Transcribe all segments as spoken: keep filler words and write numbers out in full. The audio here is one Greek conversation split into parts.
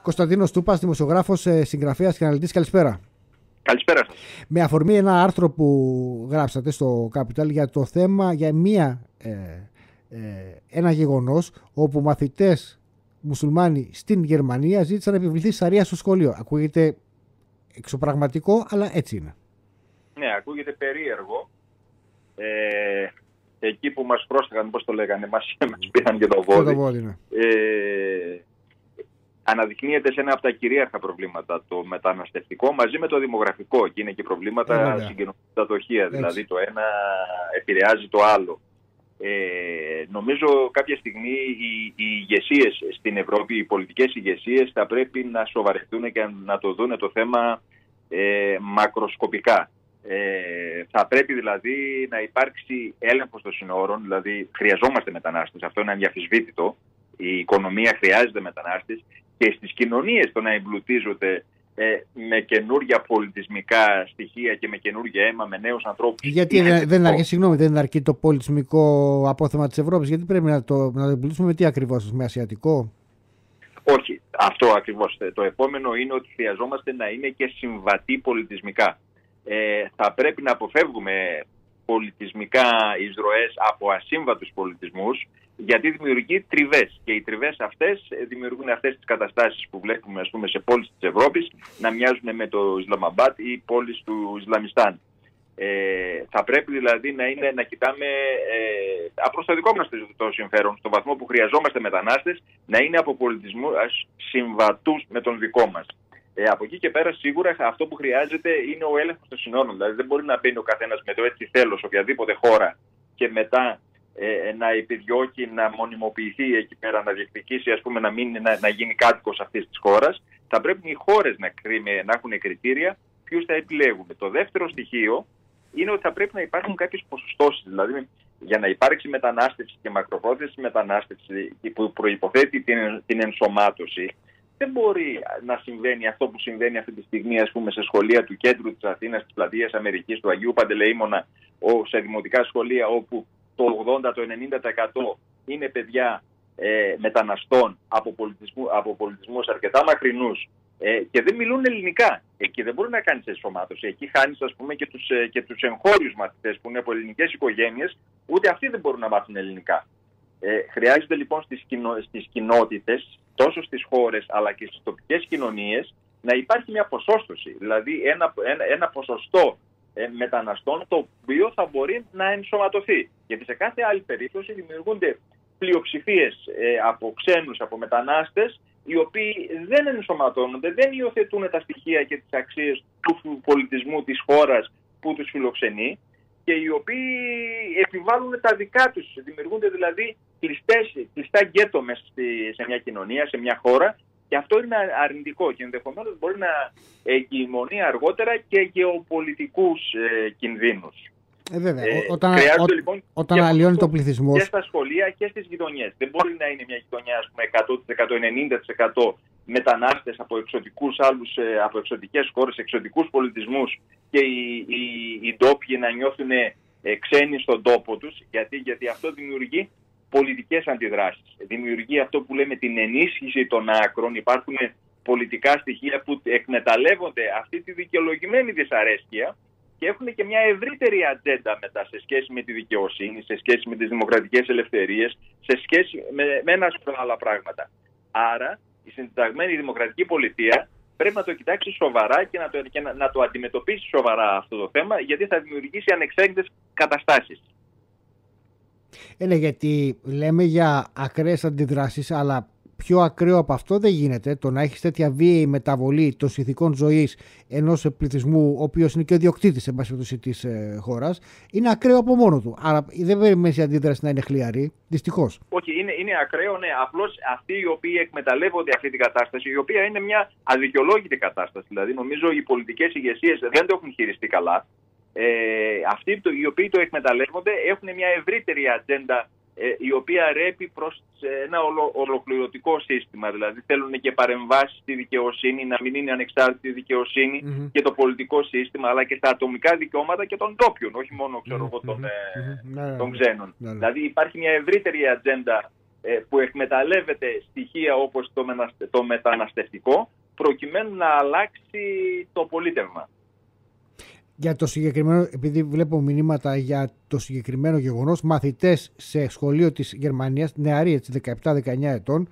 Κωνσταντίνος Τούπας, δημοσιογράφος, συγγραφέας και αναλυτής. Καλησπέρα. Καλησπέρα σας. Με αφορμή ένα άρθρο που γράψατε στο Capital για το θέμα, για μία, ε, ε, ένα γεγονός όπου μαθητές μουσουλμάνοι στην Γερμανία ζήτησαν να επιβληθεί σαρία στο σχολείο. Ακούγεται εξωπραγματικό, αλλά έτσι είναι. Ναι, ακούγεται περίεργο. Ε, εκεί που μας πρόσταγαν, πώς το λέγανε, μας, μας πήραν και το βόδι. Το βόδι ναι. ε, αναδεικνύεται σε ένα από τα κυρίαρχα προβλήματα το μεταναστευτικό μαζί με το δημογραφικό. Και είναι και προβλήματα ε, συγκοινωνικά δοχεία. Δηλαδή το ένα επηρεάζει το άλλο. Ε, νομίζω κάποια στιγμή οι, οι ηγεσίες στην Ευρώπη, οι πολιτικές ηγεσίες θα πρέπει να σοβαρευτούν και να το δουν το θέμα ε, μακροσκοπικά. Ε, θα πρέπει δηλαδή να υπάρξει έλεγχος των συνόρων, δηλαδή χρειαζόμαστε μετανάστες, αυτό είναι αδιαφυσβήτητο. Η οικονομία χρειάζεται μετανάστες και στις κοινωνίες το να εμπλουτίζονται ε, με καινούργια πολιτισμικά στοιχεία και με καινούργια αίμα, με νέους ανθρώπους. Γιατί δεν, δεν, αρκεί, συγγνώμη, δεν αρκεί το πολιτισμικό απόθεμα της Ευρώπης, γιατί πρέπει να το, να το εμπλουτίσουμε με τι ακριβώς, με ασιατικό? Όχι, αυτό ακριβώς. Το επόμενο είναι ότι χρειαζόμαστε να είναι και συμβατοί πολιτισμικά. Ε, θα πρέπει να αποφεύγουμε πολιτισμικά εισρωές από ασύμβατους πολιτισμούς, γιατί δημιουργεί τριβές. Και οι τριβές αυτές δημιουργούν αυτές τις καταστάσεις που βλέπουμε, ας πούμε, σε πόλεις της Ευρώπης να μοιάζουν με το Ισλαμαμπάτ ή πόλεις του Ισλαμιστάν. Ε, θα πρέπει δηλαδή να, είναι, να κοιτάμε ε, από το δικό μας το συμφέρον, στον βαθμό που χρειαζόμαστε μετανάστες, να είναι από πολιτισμούς συμβατούς με τον δικό μας. Ε, από εκεί και πέρα, σίγουρα αυτό που χρειάζεται είναι ο έλεγχος των συνόρων. Δηλαδή, δεν μπορεί να μπαίνει ο καθένας με το έτσι θέλω σε οποιαδήποτε χώρα και μετά ε, να επιδιώκει να μονιμοποιηθεί εκεί πέρα, να διεκδικήσει, ας πούμε, να, μην, να, να γίνει κάτοικος αυτής της χώρας. Θα πρέπει οι χώρες να, να έχουν κριτήρια ποιους θα επιλέγουν. Το δεύτερο στοιχείο είναι ότι θα πρέπει να υπάρχουν κάποιες ποσοστώσεις. Δηλαδή, για να υπάρξει μετανάστευση και μακροπρόθεσμη μετανάστευση που προϋποθέτει την, την ενσωμάτωση, δεν μπορεί να συμβαίνει αυτό που συμβαίνει αυτή τη στιγμή, ας πούμε, σε σχολεία του κέντρου της Αθήνας, της Πλατείας Αμερικής, του Αγίου Παντελεήμονα, σε δημοτικά σχολεία όπου το ογδόντα με ενενήντα τοις εκατό είναι παιδιά ε, μεταναστών από, πολιτισμού, από πολιτισμούς αρκετά μακρινούς ε, και δεν μιλούν ελληνικά. Εκεί δεν μπορεί να κάνεις ενσωμάτωση. Εκεί χάνεις, ας πούμε, και τους, ε, και τους εγχώριους μαθητές που είναι από ελληνικές οικογένειες, ούτε αυτοί δεν μπορούν να μάθουν ελληνικά. Ε, χρειάζεται λοιπόν στις, κοινο, στις κοινότητες, τόσο στις χώρες αλλά και στις τοπικές κοινωνίες, να υπάρχει μια ποσόστοση, δηλαδή ένα, ένα, ένα ποσοστό ε, μεταναστών το οποίο θα μπορεί να ενσωματωθεί. Γιατί σε κάθε άλλη περίπτωση δημιουργούνται πλειοψηφίες ε, από ξένους, από μετανάστες, οι οποίοι δεν ενσωματώνονται, δεν υιοθετούν τα στοιχεία και τις αξίες του πολιτισμού της χώρας που τους φιλοξενεί και οι οποίοι επιβάλλουν τα δικά τους. Δημιουργούνται δηλαδή κλειστές, κλειστά γκέτο μέσα σε μια κοινωνία, σε μια χώρα, και αυτό είναι αρνητικό και ενδεχομένως μπορεί να εγκυμονεί αργότερα και γεωπολιτικούς ε, κινδύνους. Ε, βέβαια. Ε, όταν χρειάζεται ο, λοιπόν όταν αλλοιώνει το πληθυσμό. Και στα σχολεία και στις γειτονιές. Δεν μπορεί να είναι μια γειτονιά, ας πούμε, εκατό τοις εκατό, ενενήντα τοις εκατό μετανάστες από εξωτικούς άλλους, από εξωτικές χώρες, εξωτικούς πολιτισμούς και οι, οι, οι ντόπιοι να νιώθουν ε, ξένοι στον τόπο τους, γιατί, γιατί αυτό δημιουργεί πολιτικές αντιδράσεις. Δημιουργεί αυτό που λέμε την ενίσχυση των άκρων. Υπάρχουν πολιτικά στοιχεία που εκμεταλλεύονται αυτή τη δικαιολογημένη δυσαρέσκεια και έχουν και μια ευρύτερη ατζέντα μετά σε σχέση με τη δικαιοσύνη, σε σχέση με τις δημοκρατικές ελευθερίες, σε σχέση με, με ένα σωρό άλλα πράγματα. Άρα, η συνταγμένη δημοκρατική πολιτεία πρέπει να το κοιτάξει σοβαρά και να το, και να, να το αντιμετωπίσει σοβαρά αυτό το θέμα, γιατί θα δημιουργήσει ανεξέλεγκτες καταστάσεις. Είναι γιατί λέμε για ακραίες αντιδράσεις, αλλά πιο ακραίο από αυτό δεν γίνεται. Το να έχεις τέτοια βίαιη μεταβολή των συνθηκών ζωής ενός πληθυσμού, ο οποίος είναι και ο ιδιοκτήτης εν πάση περιπτώσει της ε, χώρας, είναι ακραίο από μόνο του. Άρα δεν περιμένεις η αντίδραση να είναι χλιαρή, δυστυχώς. Όχι, είναι, είναι ακραίο, ναι. Απλώς αυτοί οι οποίοι εκμεταλλεύονται αυτή την κατάσταση, η οποία είναι μια αδικαιολόγητη κατάσταση. Δηλαδή, νομίζω οι πολιτικές ηγεσίες δεν το έχουν χειριστεί καλά. Ε, αυτοί οι οποίοι το εκμεταλλεύονται έχουν μια ευρύτερη ατζέντα, ε, η οποία ρέπει προς ένα ολο, ολοκληρωτικό σύστημα. Δηλαδή θέλουν και παρεμβάσεις στη δικαιοσύνη, να μην είναι ανεξάρτητη δικαιοσύνη mm-hmm. και το πολιτικό σύστημα, αλλά και στα ατομικά δικαιώματα και των ντόπιων, όχι μόνο ξέρω, mm-hmm. των, mm-hmm. ε, των ξένων. Mm-hmm. Δηλαδή υπάρχει μια ευρύτερη ατζέντα που εκμεταλλεύεται στοιχεία όπως το, μεταναστε, το μεταναστευτικό προκειμένου να αλλάξει το πολίτευμα. Για το συγκεκριμένο, επειδή βλέπω μηνύματα για το συγκεκριμένο γεγονός, μαθητές σε σχολείο της Γερμανίας, νεαροί έτσι δεκαεπτά δεκαεννιά ετών,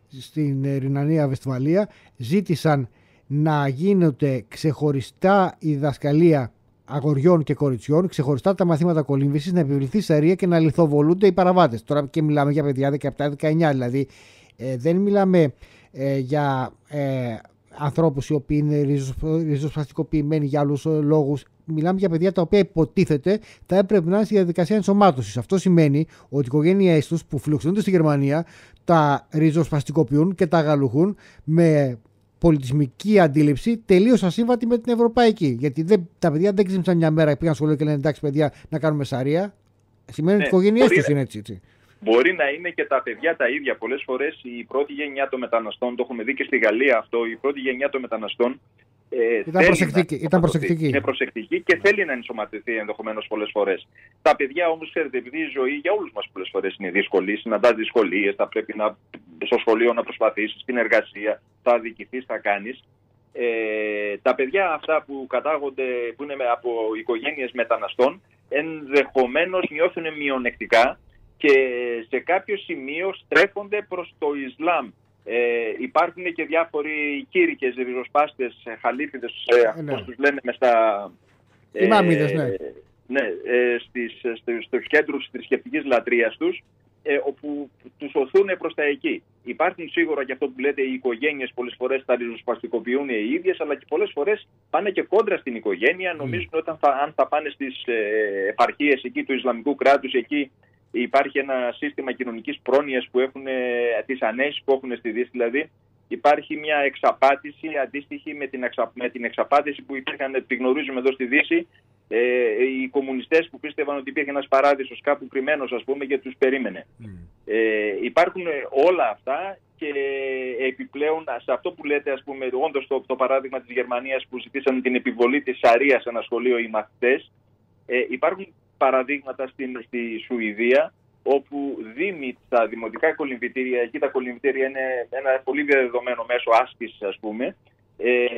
στην Ρινανία Βεσφαλία, ζήτησαν να γίνονται ξεχωριστά η διδασκαλία αγοριών και κοριτσιών, ξεχωριστά τα μαθήματα κολύμβησης, να επιβληθεί σαρία και να λιθοβολούνται οι παραβάτες. Τώρα και μιλάμε για παιδιά δεκαεπτά δεκαεννιά, δηλαδή ε, δεν μιλάμε ε, για ε, ανθρώπους οι οποίοι είναι ριζοσπαστικοποιημένοι για άλλους λόγους. Μιλάμε για παιδιά τα οποία υποτίθεται θα έπρεπε να είναι στη διαδικασία ενσωμάτωσης. Αυτό σημαίνει ότι οι οικογένειές τους που φιλοξενούνται στη Γερμανία τα ριζοσπαστικοποιούν και τα αγαλουχούν με πολιτισμική αντίληψη τελείως ασύμβατη με την ευρωπαϊκή. Γιατί δεν, τα παιδιά δεν ξύπνησαν μια μέρα και πήγαν στο σχολείο και λένε εντάξει, παιδιά, να κάνουμε σαρία. Σημαίνει ότι οι οικογένειές τους είναι έτσι, έτσι. Μπορεί να είναι και τα παιδιά τα ίδια. Πολλές φορές η πρώτη γενιά των μεταναστών, το έχουμε δει και στη Γαλλία αυτό, η πρώτη γενιά των μεταναστών ε, ήταν, προσεκτική, να, ήταν προσεκτική. Είναι προσεκτική και θέλει να ενσωματωθεί ενδεχομένως πολλές φορές. Τα παιδιά όμως, ξέρετε, επειδή η ζωή για όλους μας πολλές φορές είναι δύσκολη, συναντάς δυσκολίες, θα πρέπει να, στο σχολείο να προσπαθήσεις, στην εργασία, θα αδικηθείς, θα κάνεις. Ε, τα παιδιά αυτά που κατάγονται, που είναι από οικογένειες μεταναστών, ενδεχομένως νιώθουν μειονεκτικά και σε κάποιο σημείο στρέφονται προς το Ισλάμ. Ε, υπάρχουν και διάφοροι κήρυκες, ριζοσπάστες, χαλίφιδες, ε, ναι. όπως τους λένε μες στα... Ημάμιδες, ναι. ναι ε, στις, στους κέντρους της θρησκευτικής λατρείας τους, ε, όπου τους οθούν προς τα εκεί. Υπάρχουν σίγουρα και αυτό που λέτε οι οικογένειες πολλές φορές τα ριζοσπαστικοποιούν οι ίδιες, αλλά και πολλές φορές πάνε και κόντρα στην οικογένεια. Mm. Νομίζουν ότι αν θα, αν θα πάνε στις ε, επαρχίες εκεί του Ισλαμικού κράτους, εκεί υπάρχει ένα σύστημα κοινωνικής πρόνοιας που έχουν, τις ανέσεις που έχουν στη Δύση, δηλαδή υπάρχει μια εξαπάτηση αντίστοιχη με την, εξα, με την εξαπάτηση που υπήρχαν, τη γνωρίζουμε εδώ στη Δύση, ε, οι κομμουνιστές που πίστευαν ότι υπήρχε ένας παράδεισος κάπου κρυμμένος, ας πούμε, και τους περίμενε. Mm. Ε, υπάρχουν όλα αυτά και επιπλέον σε αυτό που λέτε, ας πούμε, όντως το, το παράδειγμα της Γερμανίας που ζητήσαν την επιβολή της σαρίας σε ένα σχολείο οι μαθητές, ε, υπάρχουν παραδείγματα στην, στη Σουηδία, όπου δήμοι στα δημοτικά κολυμβητήρια, εκεί τα κολυμβητήρια είναι ένα πολύ διαδεδομένο μέσο άσκησης, ας πούμε, ε, ε,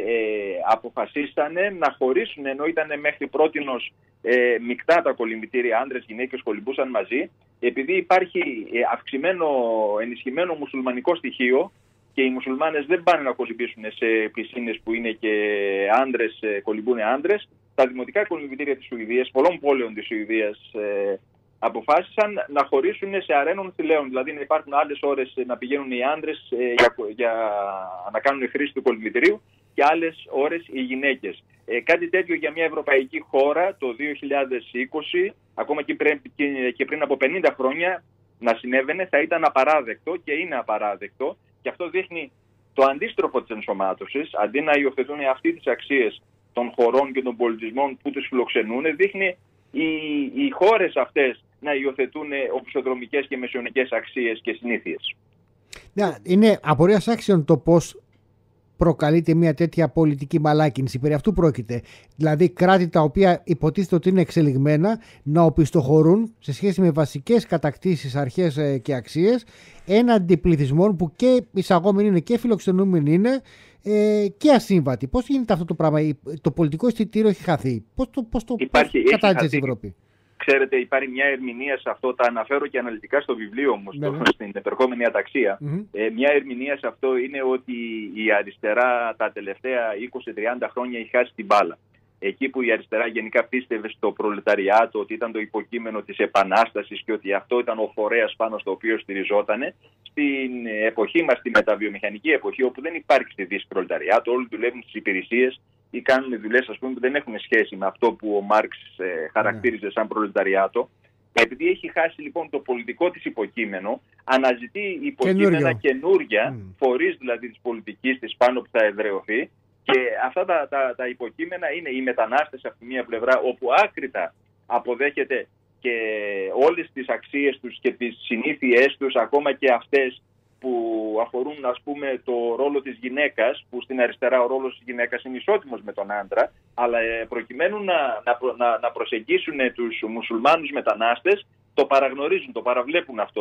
αποφασίσανε να χωρίσουν, ενώ ήταν μέχρι πρότινος ε, μεικτά τα κολυμβητήρια, άντρες, γυναίκες κολυμπούσαν μαζί, επειδή υπάρχει αυξημένο, ενισχυμένο μουσουλμανικό στοιχείο και οι μουσουλμάνες δεν πάνε να κολυμπήσουν σε πισίνες που είναι και άντρες, κολυμπούν άντρες. Τα δημοτικά κολυμβητήρια της Σουηδίας, πολλών πόλεων της Σουηδίας, ε, αποφάσισαν να χωρίσουν σε αρένων θηλαίων. Δηλαδή να υπάρχουν άλλες ώρες να πηγαίνουν οι άντρες ε, για, για να κάνουν χρήση του κολυμβητηρίου και άλλες ώρες οι γυναίκες. Ε, κάτι τέτοιο για μια ευρωπαϊκή χώρα το δύο χιλιάδες είκοσι, ακόμα και πριν, και, και πριν από πενήντα χρόνια να συνέβαινε, θα ήταν απαράδεκτο και είναι απαράδεκτο. Και αυτό δείχνει το αντίστροφο της ενσωμάτωσης. Αντί να υιοθετούν αυτοί τις αξίες των χωρών και των πολιτισμών που τους φιλοξενούν, δείχνει οι, οι χώρες αυτές να υιοθετούν οπισθοδρομικές και μεσαιωνικές αξίες και συνήθειες. Ναι, είναι απορίας άξιων το πώς προκαλείται μια τέτοια πολιτική μαλάκινση. Περί αυτού πρόκειται. Δηλαδή κράτη τα οποία υποτίθεται ότι είναι εξελιγμένα να οπισθοχωρούν σε σχέση με βασικές κατακτήσεις, αρχές και αξίες έναντι πληθυσμών που και εισαγόμενοι είναι και φιλοξενούμενοι είναι ε, και ασύμβατοι. Πώς γίνεται αυτό το πράγμα? Το πολιτικό αισθητήριο έχει χαθεί. Πώς το, πώς το κατάληξε η Ευρώπη? Ξέρετε, υπάρχει μια ερμηνεία σε αυτό, τα αναφέρω και αναλυτικά στο βιβλίο μου, στο, στην επερχόμενη αταξία. Mm-hmm. Ε, μια ερμηνεία σε αυτό είναι ότι η αριστερά τα τελευταία είκοσι με τριάντα χρόνια έχει χάσει την μπάλα. Εκεί που η αριστερά γενικά πίστευε στο προλεταριάτο, ότι ήταν το υποκείμενο της επανάστασης και ότι αυτό ήταν ο φορέας πάνω στο οποίο στηριζότανε, στην εποχή μας, στη μεταβιομηχανική εποχή, όπου δεν υπάρχει στη Δύση προλεταριάτο, όλοι δουλεύουν στις υπηρεσίες ή κάνουν δουλειές, ας πούμε, που δεν έχουν σχέση με αυτό που ο Μάρξ ε, χαρακτήριζε σαν προλεταριάτο. Επειδή έχει χάσει λοιπόν το πολιτικό της υποκείμενο, αναζητεί υποκείμενα καινούρια, mm. φορείς δηλαδή της πολιτικής της πάνω που θα εδραιωθεί. Και αυτά τα, τα, τα υποκείμενα είναι οι μετανάστες από τη μία πλευρά, όπου άκρητα αποδέχεται και όλες τις αξίες τους και τις συνήθειές τους, ακόμα και αυτές που αφορούν, ας πούμε, το ρόλο της γυναίκας, που στην αριστερά ο ρόλος της γυναίκας είναι ισότιμος με τον άντρα, αλλά προκειμένου να, να, να προσεγγίσουν τους μουσουλμάνους μετανάστες, το παραγνωρίζουν, το παραβλέπουν αυτό.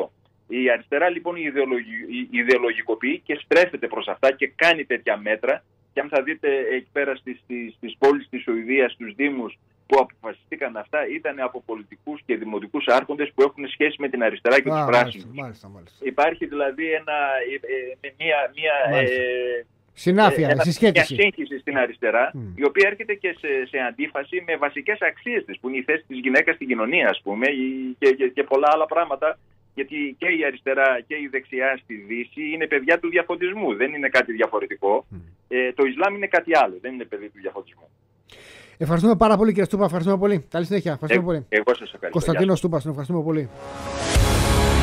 Η αριστερά λοιπόν ιδεολογι... ιδεολογικοποιεί και στρέφεται προς αυτά και κάνει τέτοια μέτρα. Και αν θα δείτε εκεί πέρα στις, στις, στις πόλεις της Σουηδίας, στους δήμους που αποφασιστήκαν αυτά, ήταν από πολιτικούς και δημοτικούς άρχοντες που έχουν σχέση με την αριστερά και Α, τους πράσινους. Μάλιστα, μάλιστα. Υπάρχει δηλαδή ένα, ε, μια, μια, ε, συνάφεια, ένα, συσχέτιση. Μια σύγχυση στην αριστερά, mm. η οποία έρχεται και σε, σε αντίφαση με βασικές αξίες της, που είναι η θέση της γυναίκας στην κοινωνία, ας πούμε, και, και, και πολλά άλλα πράγματα. Γιατί και η αριστερά και η δεξιά στη Δύση είναι παιδιά του διαφωτισμού, δεν είναι κάτι διαφορετικό. Mm. Ε, το Ισλάμ είναι κάτι άλλο, δεν είναι παιδί του διαφωτισμού. Ευχαριστούμε πάρα πολύ, κύριε Στούπα. Ευχαριστούμε πολύ. Καλή συνέχεια. Ευχαριστούμε ε, πολύ. Εγώ σας ευχαριστώ. Κωνσταντίνος Στούπας, τον ευχαριστούμε πολύ.